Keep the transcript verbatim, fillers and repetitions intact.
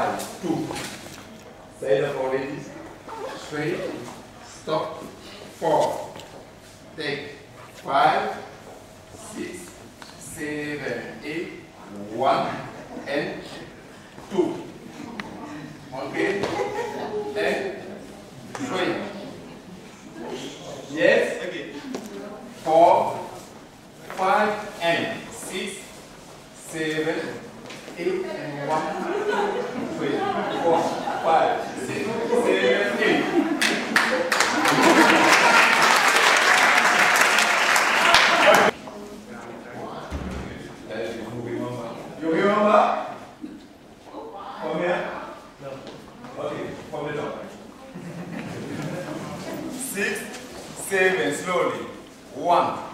five, two. Saída for ladies. Straight. Stop. Four. Take. Five, six, seven, eight. One and two. Okay. And three. Yes. Okay. Four, five, and six, seven, eight, and one, three, four, five, six, seven, eight. You remember? From here? No. Okay, from the top. Six, seven, slowly. One.